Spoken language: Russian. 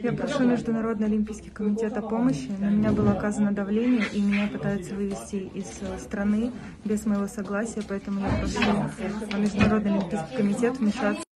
Я прошу Международный олимпийский комитет о помощи. На меня было оказано давление, и меня пытаются вывести из страны без моего согласия, поэтому я прошу Международный олимпийский комитет вмешаться.